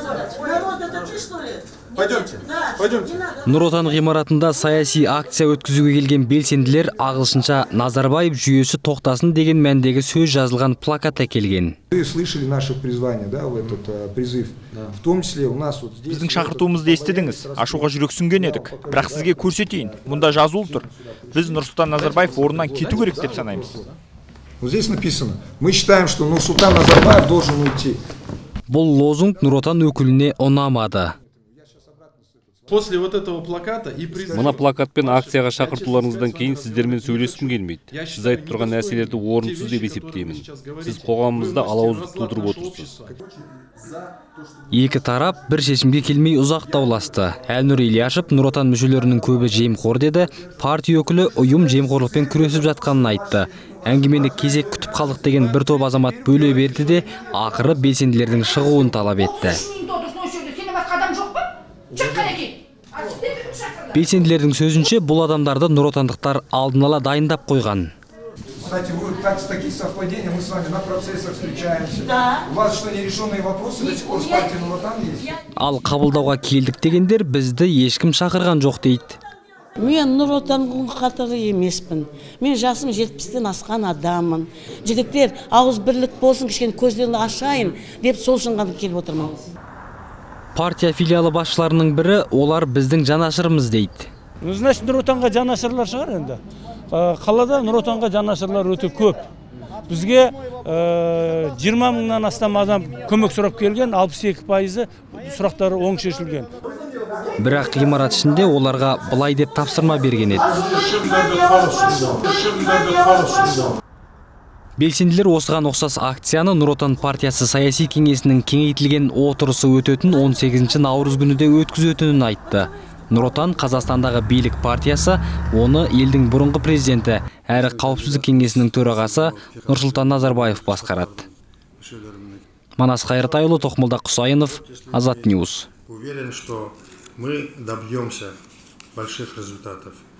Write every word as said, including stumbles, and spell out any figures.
Пойдемте. Пойдемте. Нұр Отан ғимаратында саяси акция өткізуге келген белсенділер ағылшынша Назарбаев жүйесі тоқтасын деген мәндегі сөз жазылған плакат әкелген. Вы слышали наше призвание, да, в этот призыв. В том числе у нас вот здесь. Біздің шақыртуымызды естідіңіз. Ашуға жүрексінген едік. Бірақ сізге көрсетейін. Мұнда жазулы тұр. Біз Нұрсұлтан Назарбаев орнынан кету керек деп санаймыз. Вот здесь написано: мы считаем, что Нурсултан Назарбаев должен уйти. Бұл лозунг Нұр Отан өкіліне ұнамады. После вот этого плаката и призыва. Мына плакатпен акцияға шақыртуларыңыздан кейін сіздермен сөйлескім келмейді. Сіз айтып тұрған нәрселерді орынсыз деп есептеймін. Сіз қоғамымызда алауыздық тудырып отырсыз. Екі тарап бір шешімге келмей ұзақ дауласты. Әлнұр Ильяшев Нұр Отан мүшелерінің көбі жемқор деді, партия өкілі ұйым жемқорлықпен күресіп жатқанын айтты. Әңгімені кезек күтіп қалдық деген бір топ азамат бөле берді де, ақыры белсенділердің шығуын талап етті. Белсенділердің сөзінше бұл адамдарды нұр отандықтар алдын ала дайындап қойған. Кстати, вы так, такие совпадения, мы с вами на процессах встречаемся. Да. У вас что, нерешенные вопросы до сих пор с партией Нур Отан есть? Ал қабылдауға келдік дегендер бізді ешкім шақырған жоқ дейді. Мен Нұр Отанның қатары емеспін. Мен жасым жетпістен асқан адаммын. Жігіттер, ауыз бірлік болсын, кішкене көздерін ашайын деп сол үшін ғана келіп отырмын. Партия филиалы басшыларының бірі олар біздің жанашырымыз дейді. Ну, значит, Нұр Отанға жанашырлар шығар енді. Қалада Нұр Отанға жанашырлар өте көп. Бізге жиырма мыңнан астам адам көмек сұрап келген, алпыс екі пайызы сұрақтары оң шешілген. Бірақ ғимарат ішінде оларға былай деп тапсырма берген еді. Белсенділер осыған ұқсас акцияны Нұр Отан партиясы саяси кеңесінің кеңейтілген отырысы өтетін он сегізінші наурыз күні де өткізетінін айтты. Нұр Отан Қазақстандағы билік партиясы оны елдің бұрынғы президенті әрі қауіпсіздік кеңесінің төрағасы Нұрсұлтан Назарбаев басқарады. Манас Қайыртайұлы, Тоқмолда Құсайынов, Азат Ньюс. Уверен, что мы добьемся больших результатов.